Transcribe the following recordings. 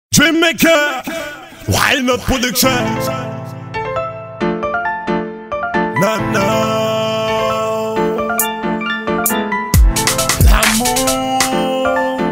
Dreammaker, Wild Nut Production. No. L'amour,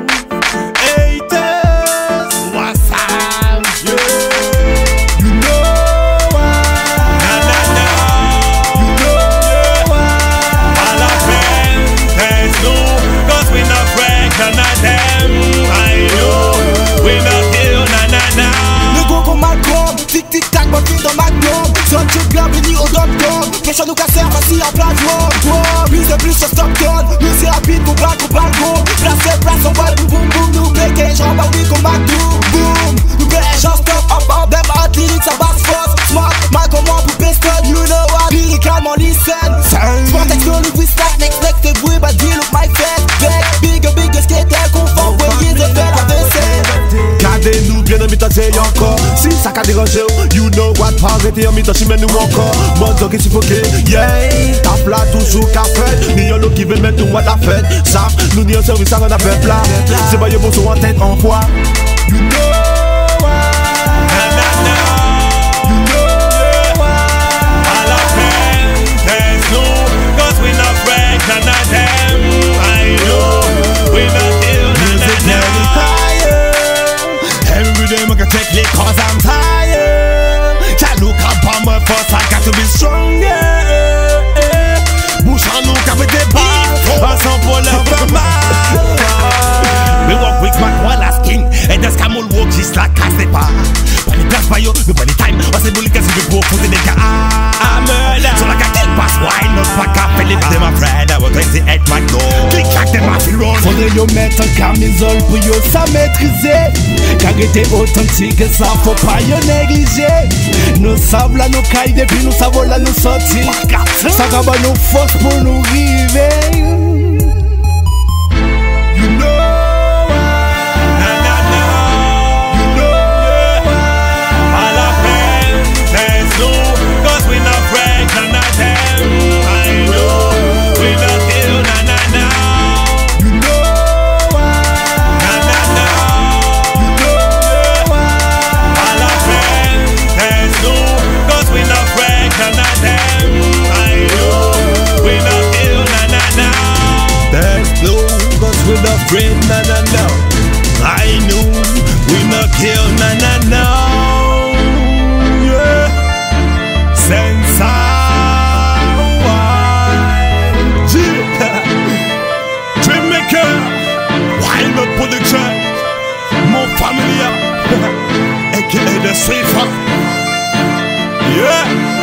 haters, what's up, yeah. You know why. You know why. À la peine, there's no, cause we not recognize them. I know, we not kill, na. Le gros comme Malcolm, tic tic tac, bonne vie dans Magnum. Zone tu bienvenue au dom-dom. Pêche nous casser, assis en place, plus de plus sur Stockton. Nous c'est rapide, qu'on braque au balcon. Place, on voit boum boum. Nous péquez, j'en bats oui comme Macdou. Boom, nous péquez, j'en stop, up, dem hot lyrics, ça basse force. Smart, Malcolm pour piston, you know what. Lyricalement listen. Sport texto, nous freestyle, next te bruit, bad deal, look my face. Big, skater, confort, voyez, je fais la vaisselle. Gardez-nous bien en mi-temps, c'est encore. Si ça a dérangé, you know what. Arrêtez en mi-temps, j'y mets nous encore. Mon dog est suffoqué, yeah. Tape là, toujours café. Ni y'en a qui veut mettre nous à la fête. Sap, nous ni en service, ça en a fait plat. C'est pas y'a bon son en tête en poids. You know what. You know what. À la peine, there's no, cause we not recognize them. I know, we not ill, na. Every day I can take it cause I'm tired. Can't look up on my first, I got to be stronger. Bouche en look avec des balles, ensemble pour leur faire mal. We walk with my koala skin, and the scam will walk just like I say pas. Pas les places pas yo, nous pas les time, on s'est boulé qu'à suivre pour poser des gars. I'm murder, so like I can't pass, why not pas qu'à faire les them my friend, I was going to hit my door. Click clack, them my feel roll. Faudrait yo mettre un camisole pour yo ça maîtriser. Car était authentique, ça faut pas yo négliger. Nous savons là nous cailles depuis nous savons là nous sortir. Ça va nous force pour nous river. You know why. You know why. À la peine, there's no, cause we not recognize them. I know, we not ill, na. You know why. You know why. À la peine, there's no, cause we not recognize them. I know, we not ill, na. There's no, cause we not afraid, na. I know, we not kill, na. Yeah. Sense Dreammaker, Wild Nut Production, mon familia, aka the Sweeper. Yeah.